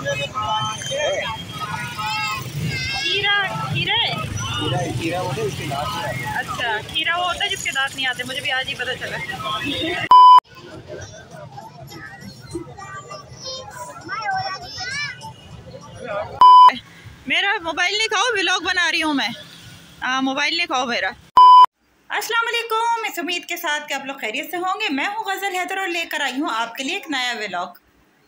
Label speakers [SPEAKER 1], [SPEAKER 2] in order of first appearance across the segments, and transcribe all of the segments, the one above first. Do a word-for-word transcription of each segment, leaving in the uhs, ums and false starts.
[SPEAKER 1] खीरा खीरा है?
[SPEAKER 2] खीरा खीरा होता है उसके दांत नहीं आते।
[SPEAKER 1] अच्छा, खीरा वो होता है जिसके दांत नहीं आते, मुझे भी आज ही पता चला। मेरा मोबाइल नहीं खाओ, व्लॉग बना रही हूँ मैं। हाँ, मोबाइल नहीं खाओ मेरा। अस्सलाम वालेकुम, इस उम्मीद के साथ कि आप लोग खैरियत से होंगे। मैं हूँ गज़ल हैदर और लेकर आई हूँ आपके लिए एक नया व्लॉग।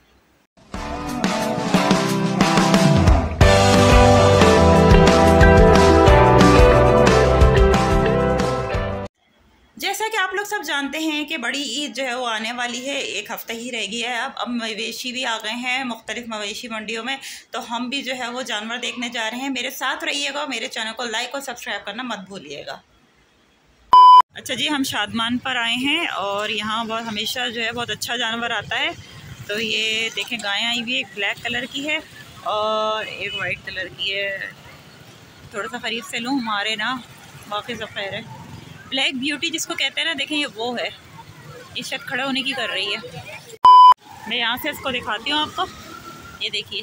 [SPEAKER 1] जैसा कि आप लोग सब जानते हैं कि बड़ी ईद जो है वो आने वाली है, एक हफ़्ता ही रह गया है। अब अब मवेशी भी आ गए हैं मुख्तलिफ मवेशी मंडियों में, तो हम भी जो है वो जानवर देखने जा रहे हैं। मेरे साथ रहिएगा, मेरे चैनल को लाइक और सब्सक्राइब करना मत भूलिएगा। अच्छा जी, हम शादमान पर आए हैं और यहाँ बहुत हमेशा जो है बहुत अच्छा जानवर आता है। तो ये देखें, गाय आई हुई, एक ब्लैक कलर की है और एक वाइट कलर की है। थोड़ा सा करीब से लूँ, हमारे ना बाकी सब खैर है। ब्लैक ब्यूटी जिसको कहते हैं ना, देखें ये वो है, ये शायद खड़ा होने की कर रही है। मैं यहाँ से इसको दिखाती हूँ आपको, ये देखिए,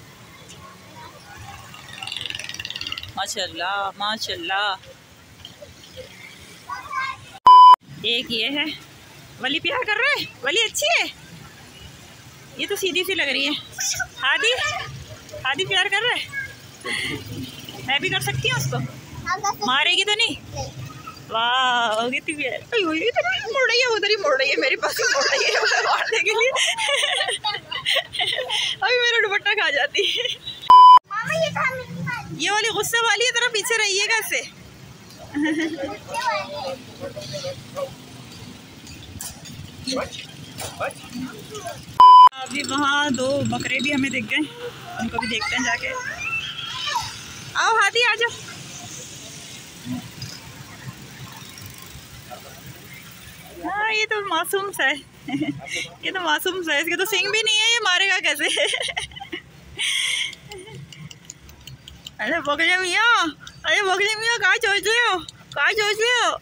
[SPEAKER 1] माशाल्लाह माशाल्लाह। एक ये है, वली प्यार कर रहा है, वली अच्छी है, ये तो सीधी सी लग रही है। हादी हादी प्यार कर रहा है, मैं भी कर सकती हूँ उसको, मारेगी तो नहीं? वाह, कितनी प्यार, मुड़ रही है, उधर ही मुड़ रही है, मेरे पास ही मुड़ रही है मारने के लिए। अभी मेरा दुपट्टा खा जाती है। ये वाली गुस्से वाली है, तरह पीछे रहिएगा इससे। अभी वहाँ दो बकरे भी हमें दिख गए, उनको भी देखते हैं जाके। आओ हादी आ जाओ। हाँ, ये तो मासूम सा है। ये तो मासूम सा है, इसके तो सिंग भी नहीं है, ये मारेगा कैसे? अरे बकरे मियाँ, अरे बकरे मियाँ, कहाँ सोच रहे हो, कहाँ सोच रहे हो?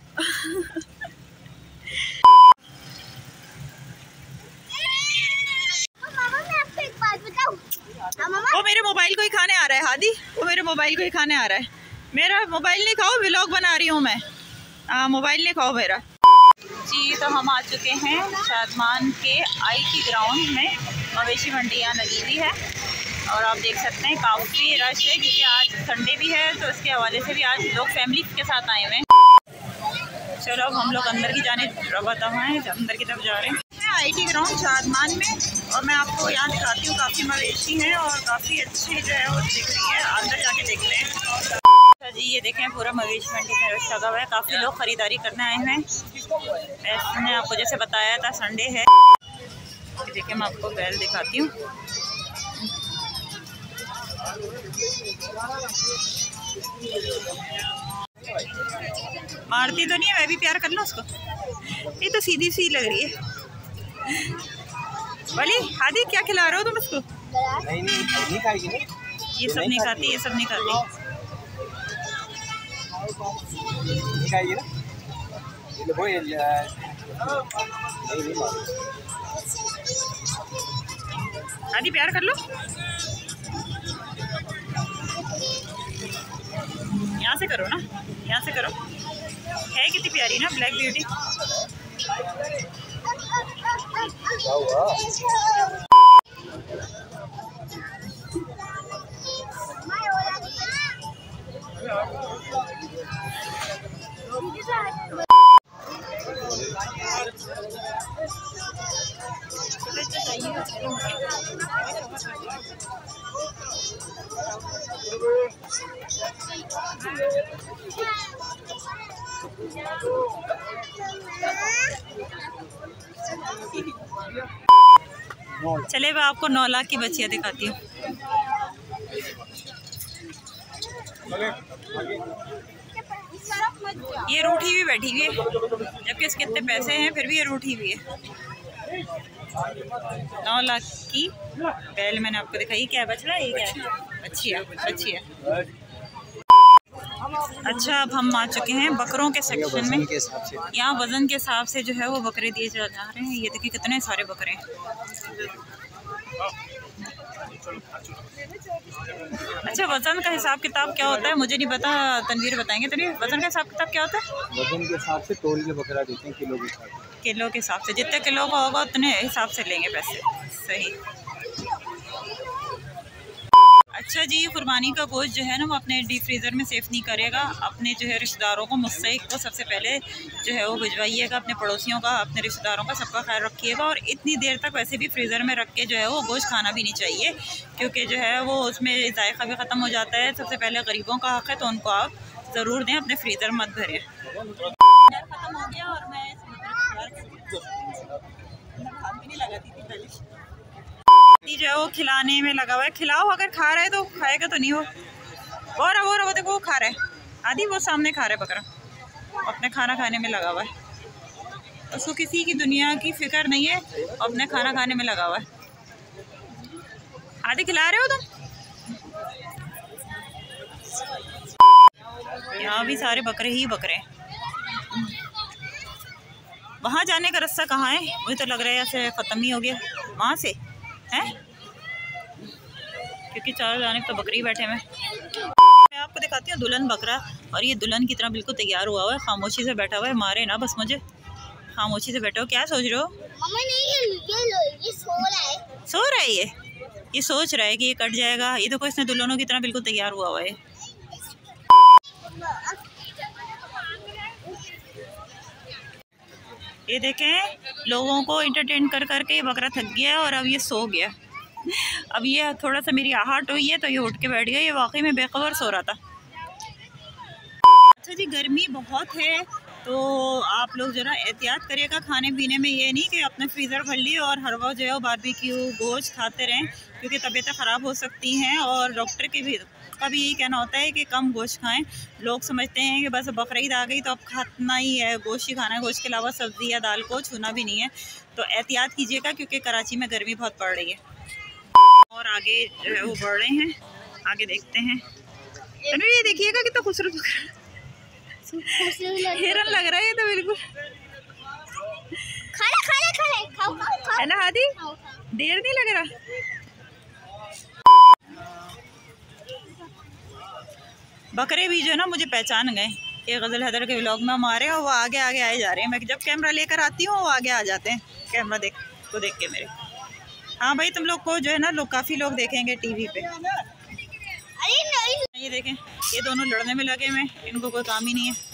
[SPEAKER 1] वो मेरे मोबाइल को ही खाने आ रहा है हादी, वो मेरे मोबाइल को ही खाने आ रहा है। मेरा मोबाइल नहीं खाओ, व्लॉग बना रही हूँ मैं। हाँ, मोबाइल नहीं खाओ मेरा जी। तो हम आ चुके हैं शादमान के आई टी ग्राउंड में। मवेशी मंडी यहाँ लगी हुई है और आप देख सकते हैं काफ़ी रश है, क्योंकि आज संडे भी है, तो इसके हवाले से भी आज लोग फैमिली के साथ आए हुए हैं। चलो अब हम लोग अंदर की जाने रवाना हैं, अंदर की तरफ जा रहे हैं आई टी ग्राउंड शादमान में। और मैं आपको यहाँ दिखाती हूँ, काफ़ी मवेशी हैं और काफ़ी अच्छी जो है वो दिख रही है। अंदर जाके देखते हैं। अच्छा जी, ये देखें, पूरा मवेशी मंडी में रश लगा हुआ है, काफ़ी लोग ख़रीदारी करने आए हैं। मैंने आपको जैसे बताया था संडे है। देखिए, मैं आपको बैल दिखाती हूँ। मारती तो नहीं है, मैं भी प्यार कर लूँ उसको, ये तो सीधी सी लग रही है। वली हादी, क्या खिला रहे हो तुम उसको?
[SPEAKER 2] नहीं नहीं नहीं खाएगी ना,
[SPEAKER 1] ये सब नहीं खाती, ये सब नहीं खाती।
[SPEAKER 2] नहीं खाएगी ना, ये वो नहीं नहीं मार।
[SPEAKER 1] हादी प्यार कर लो, यहाँ से करो ना, यहाँ से करो। है कितनी प्यारी ना ब्लैक ब्यूटी।
[SPEAKER 2] क्या हुआ?
[SPEAKER 1] चले, मैं आपको नौ लाख की बच्चियाँ दिखाती हूँ। ये रूठी हुई बैठी हुई है, जबकि इसके इतने पैसे हैं फिर भी ये रूठी हुई है। नौ लाख की बैल मैंने आपको दिखाई। क्या बच रहा है? ये क्या है? अच्छी है, अच्छी है। अच्छा, अब हम आ चुके हैं बकरों के सेक्शन में। यहाँ वज़न के हिसाब से जो है वो बकरे दिए जा रहे हैं। ये देखिए कितने सारे बकरे हैं। अच्छा, वजन का हिसाब किताब क्या होता है मुझे नहीं पता, तनवीर बताएंगे। तनवीर, वजन का हिसाब किताब क्या होता है?
[SPEAKER 2] वजन के हिसाब से तोल के बकरा देते हैं, किलो के हिसाब से।
[SPEAKER 1] किलो के हिसाब से, जितने किलो का होगा उतने हिसाब से लेंगे पैसे। सही। अच्छा जी, कुर्बानी का गोश्त जो है ना वो अपने डीप फ्रीज़र में सेफ़ नहीं करेगा। अपने जो है रिश्तेदारों को, मुस्तहिक को सबसे पहले जो है वो भिजवाइएगा, अपने पड़ोसियों का, अपने रिश्तेदारों का, सबका ख्याल रखिएगा। और इतनी देर तक वैसे भी फ्रीज़र में रख के जो है वो गोश्त खाना भी नहीं चाहिए, क्योंकि जो है वो उसमें जायका भी ख़त्म हो जाता है। सबसे पहले गरीबों का हक़ है, तो उनको आप ज़रूर दें, अपने फ्रीज़र मत भरें। ख़त्म हो गया और मैं नहीं लगाती थी पहले, जो है वो खिलाने में लगा हुआ है। खिलाओ, अगर खा रहा है तो खाएगा तो नहीं। वो वो रहा वो रहा वो देखो वो खा रहा है। आदि वो सामने खा रहा है बकरा, अपने खाना खाने में लगा हुआ है। उसको किसी की दुनिया की फिक्र नहीं है, अपने खाना खाने में लगा हुआ है। आदि खिला रहे हो तुम? यहाँ भी सारे बकरे ही बकरे हैं। वहाँ जाने का रास्ता कहाँ है? मुझे तो लग रहा है ऐसे ख़त्म ही हो गया वहाँ से, हैं? क्योंकि चारों जाने तो बकरी बैठे हुए। मैं आपको दिखाती हूँ दुल्हन बकरा, और ये दुल्हन की तरह बिल्कुल तैयार हुआ हुआ है, खामोशी से बैठा हुआ है। मारे ना बस मुझे, खामोशी से बैठे हो। क्या सोच रहे हो? मम्मा नहीं, ये, ये, ये सो रहा है। सो रहा है ये ये सोच रहा है कि ये कट जाएगा। ये देखो, इसने दुल्हनों की तरह बिल्कुल तैयार हुआ हुआ है। ये देखें, लोगों को इंटरटेन कर करके ये बकरा थक गया और अब ये सो गया। अब ये थोड़ा सा मेरी आहट हुई है तो ये उठ के बैठ गया। ये वाकई में बेखबर सो रहा था। अच्छा जी, गर्मी बहुत है तो आप लोग ज़रा एहतियात करिएगा खाने पीने में। ये नहीं कि अपने फ्रीज़र भर लिए और हर वक्त जो है वो बारबेक्यू गोश्त खाते रहें, क्योंकि तबीयतें ख़राब हो सकती हैं। और डॉक्टर के भी का भी यही कहना होता है कि कम गोश्त खाएं। लोग समझते हैं कि बस बकरीद आ गई तो अब खाना ही है, गोश्त ही खाना है, गोश्त के अलावा सब्ज़ी या दाल को छूना भी नहीं है। तो एहतियात कीजिएगा, क्योंकि कराची में गर्मी बहुत पड़ रही है। और आगे जो है वो बढ़ रहे हैं, आगे देखते हैं। तो ये देखिएगा कितना खूबसूरत बकरा, हिरन लग रहा है ये तो बिल्कुल।
[SPEAKER 3] खा ले, खा ले, खा ले, खाओ, खाओ, खाओ।
[SPEAKER 1] है ना हादी? देर नहीं लग रहा। बकरे भी जो है ना मुझे पहचान गए कि गज़ल हैदर के व्लॉग में हमारे, और वो आगे आगे आए जा रहे हैं। मैं जब कैमरा लेकर आती हूँ वो आगे आ जाते हैं, कैमरा देख को देख के मेरे। हाँ भाई, तुम लोग को जो है ना लोग काफ़ी लोग देखेंगे टीवी पे।
[SPEAKER 3] अरे नहीं,
[SPEAKER 1] ये देखें, ये दोनों लड़ने में लगे हुए, इनको कोई काम ही नहीं है।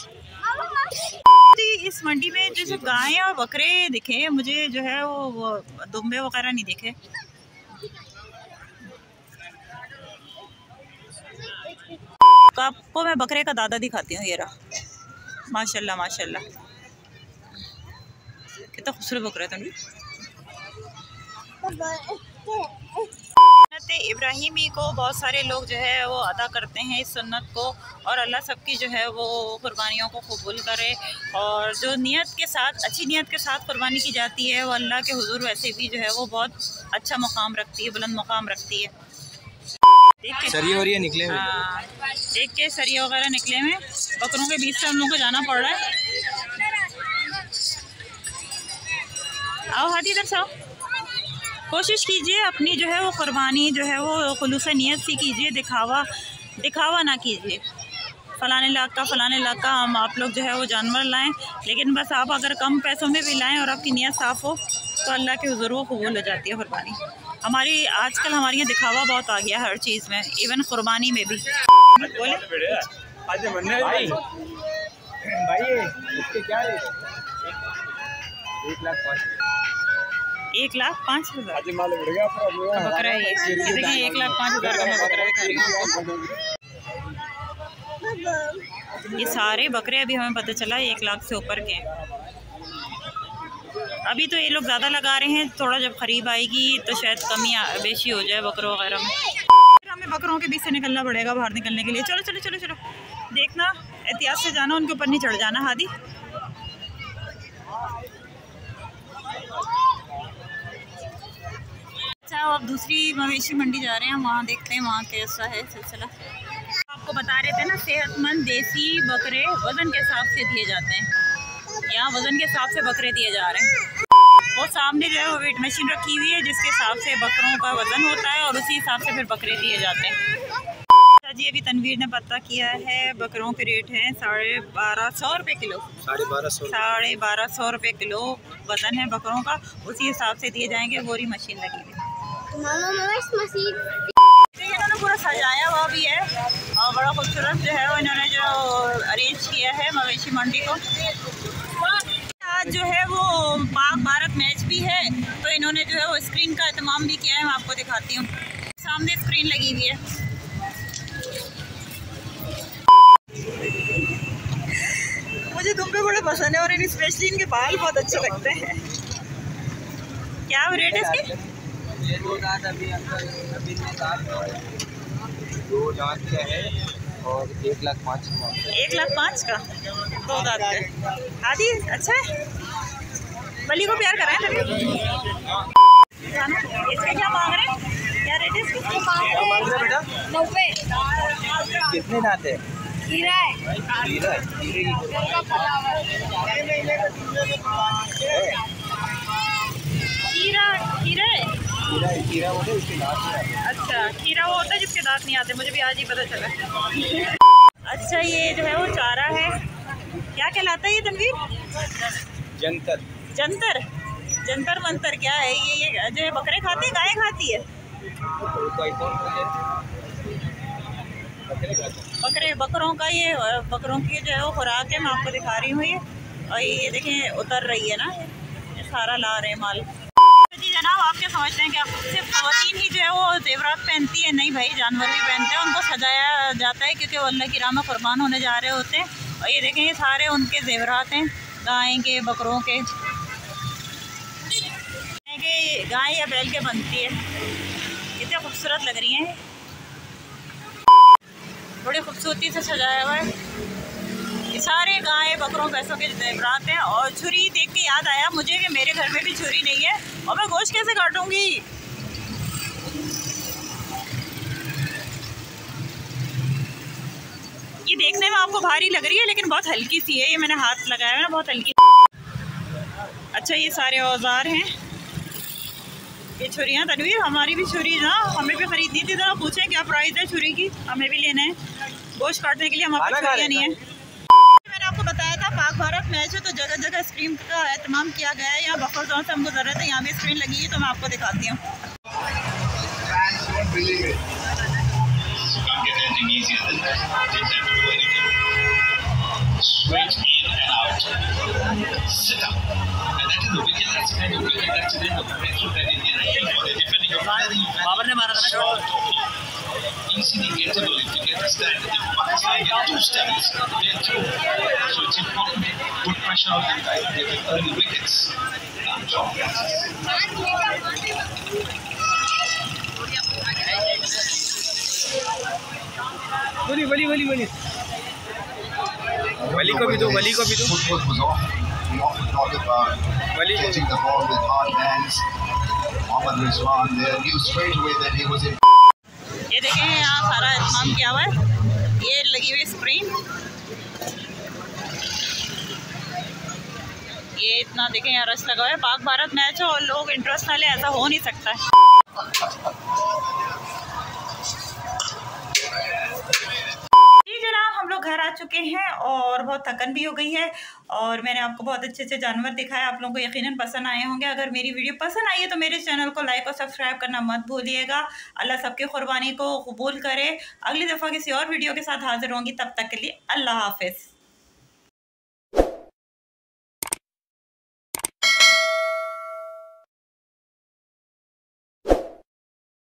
[SPEAKER 1] इस मंडी में जैसे गायें और बकरे दिखे, मुझे जो है वो, वो दुम्बे वगैरह नहीं दिखे। आपको मैं बकरे का दादा दिखाती हूँ। ये रहा, माशाल्लाह माशाल्लाह, कितना खूबसूरत बकरा है। तुम सुन्नत इब्राहिमी को बहुत सारे लोग जो है वो अदा करते हैं, इस सुन्नत को। और अल्लाह सबकी जो है वो कुर्बानियों को कबूल करे। और जो नियत के साथ, अच्छी नियत के साथ कुर्बानी की जाती है, वो अल्लाह के हुजूर वैसे भी जो है वो बहुत अच्छा मुकाम रखती है, बुलंद मुकाम रखती है। देख के
[SPEAKER 2] सरिये वरिये निकले हुए।
[SPEAKER 1] हाँ, देख के सरिये वगैरह निकले हुए। बकरों के बीच से हम लोग को जाना पड़ रहा है। आओ हादी, इधर से आओ। कोशिश कीजिए अपनी जो है वो कुर्बानी जो है वो खुलूस नियत से कीजिए, दिखावा दिखावा ना कीजिए। फ़लाने लाख का फ़लाने लाख का हम आप लोग जो है वो जानवर लाएं, लेकिन बस आप अगर कम पैसों में भी लाएं और आपकी नियत साफ़ हो तो अल्लाह के हुज़ूर वो कबूल हो जाती है कुर्बानी। हमारी आजकल हमारे यहाँ दिखावा बहुत आ गया हर चीज़ में, इवन कुर्बानी में भी। बोले
[SPEAKER 2] भाई भाई इसके क्या रेट है? एक लाख पाँच
[SPEAKER 1] एक लाख पाँच हज़ार का बकरा है ये। देखिए एक लाख पाँच हज़ार का मैं बकरा दिखा रही हूँ। ये सारे बकरे अभी हमें पता चला एक लाख से ऊपर के हैं। अभी तो ये लोग ज़्यादा लगा रहे हैं, थोड़ा जब खरीब आएगी तो शायद कमी बेशी हो जाए बकरों वगैरह में। हमें बकरों के बीच से निकलना पड़ेगा बाहर निकलने के लिए। चलो चलो चलो चलो, देखना एहतियात से जाना, उनके ऊपर नहीं चढ़ जाना। हादी अच्छा, अब दूसरी मवेशी मंडी जा रहे हैं, वहाँ देखते हैं वहाँ कैसा है सिलसिला। आपको बता रहे थे ना, सेहतमंद देसी बकरे वज़न के हिसाब से दिए जाते हैं। यहाँ वज़न के हिसाब से बकरे दिए जा रहे हैं। वो सामने जो है वो वेट मशीन रखी हुई है जिसके हिसाब से बकरों का वज़न होता है और उसी हिसाब से फिर बकरे दिए जाते हैं। जी अभी तनवीर ने पता किया है बकरों के रेट हैं साढ़े बारह सौ रुपये किलो। साढ़े बारह सौ साढ़े बारह सौ रुपये किलो वज़न है बकरों का, उसी हिसाब से दिए जाएंगे। वो रही मशीन लगी हुई इन्होंने पूरा सजाया हुआ भी है और बड़ा खूबसूरत जो है वो इन्होंने जो अरेंज किया है मवेशी मंडी को। आज जो है वो पाक भारत मैच भी है तो इन्होंने जो है वो स्क्रीन का एहतमाम भी किया है। मैं आपको दिखाती हूँ, सामने स्क्रीन लगी हुई है। मुझे दुम्बे बड़े पसंद है और इन स्पेशली इनके बाल बहुत अच्छे लगते हैं। क्या रेट है इसके?
[SPEAKER 2] ये दो दांत अभी अंदर अभी दो दांत का है और एक लाख पाँच का।
[SPEAKER 1] एक लाख पाँच का दो दांत का आदि अच्छा है। बली को प्यार कराएं तभी। इसके क्या मांग रहे हैं? क्या रेट है इसके?
[SPEAKER 2] क्या मांग रहे बेटा?
[SPEAKER 3] नब्बे।
[SPEAKER 2] कितने दांत है?
[SPEAKER 3] हीरा है।
[SPEAKER 2] हीरा है। हीरे की
[SPEAKER 1] खीरा खीरा है।
[SPEAKER 2] खीरा खीरा होता है उसके दांत नहीं आते।
[SPEAKER 1] अच्छा खीरा वो होता है जिसके दांत नहीं आते, मुझे भी आज ही पता चला। अच्छा ये जो है वो चारा है, क्या कहलाता है ये तनवीर?
[SPEAKER 2] जंतर।
[SPEAKER 1] जंतर जंतर मंतर क्या है ये? ये जो है बकरे खाते हैं, गाय खाती है? बकरे बकरों का ये बकरों की जो है वो खुराक है, मैं आपको दिखा रही हूँ। ये और ये देखें उतर रही है ना, ये सारा ला रहे हैं माल। जी जनाब आप क्या समझते हैं क्या सिर्फ ख़वातीन ही जो है वो जेवरात पहनती है? नहीं भाई, जानवर भी पहनते हैं, उनको सजाया जाता है क्योंकि वो अल्लाह की राह में कुर्बान होने जा रहे होते हैं। और ये देखें ये सारे उनके जेवरात हैं, गाय के बकरों के गाय या बैल के बनती है। कितने खूबसूरत लग रही हैं, बड़ी खूबसूरती से सजाया हुआ है। ये सारे गाय बकरों भैंसों के जेवरात हैं। और छुरी देख के याद आया मुझे कि मेरे घर में भी छुरी नहीं है और मैं गोश्त कैसे काटूंगी? ये देखने में आपको भारी लग रही है लेकिन बहुत हल्की सी है। ये मैंने हाथ लगाया है ना, बहुत हल्की। अच्छा ये सारे औजार हैं, ये छुरियाँ। तनवीर हमारी भी छुरी ना हमें भी खरीदनी थी, जरा पूछें क्या प्राइस है छुरी की, हमें भी लेना है। गोश्त काटने के लिए हमारे पास छुरियाँ नहीं है। मैंने आपको बताया था पाक भारत मैच है तो जगह जगह स्क्रीन का एहतमाम किया गया है। यहाँ बफर जोन से हम गुजर रहे थे, यहाँ भी स्क्रीन लगी है तो मैं आपको दिखाती हूँ। बाबर ने मारा था ना।
[SPEAKER 4] Easily gettable if you get a stand. If Pakistan get two stands, they are two. So it's important to put pressure on them guys. They get early wickets.
[SPEAKER 2] बोली बोली बोली बोली वली को भी दो, वली को भी दो।
[SPEAKER 5] Footwork was off. He often thought about catching the ball with hard hands. Mohammad Rizwan there knew straight away that he was in.
[SPEAKER 1] ये देखें यहाँ सारा एहतमाम किया हुआ है, ये लगी हुई स्क्रीन, ये इतना देखें यहाँ रश लगा हुआ है। पाक भारत मैच है और लोग इंटरेस्ट ना ले, ऐसा हो नहीं सकता है। हम लोग घर आ चुके हैं और बहुत थकन भी हो गई है और मैंने आपको बहुत अच्छे अच्छे जानवर दिखाए, आप लोगों को यकीनन पसंद आए होंगे। अगर मेरी वीडियो पसंद आई है तो मेरे चैनल को लाइक और सब्सक्राइब करना मत भूलिएगा। अल्लाह सबके कुर्बानी को कबूल करे। अगली दफ़ा किसी और वीडियो के साथ हाजिर होंगी, तब तक के लिए अल्लाह हाफिज़।